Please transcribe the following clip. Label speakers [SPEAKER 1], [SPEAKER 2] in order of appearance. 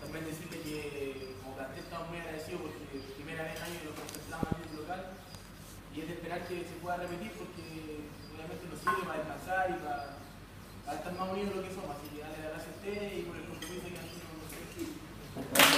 [SPEAKER 1] también decirle que como plantel estamos muy agradecidos porque primera vez en año lo contemplamos en el local y es de esperar que se pueda repetir porque obviamente nos sirve para descansar y para estar más unidos de lo que somos. Así que darle las gracias a ustedes y por el compromiso que han tenido con nosotros.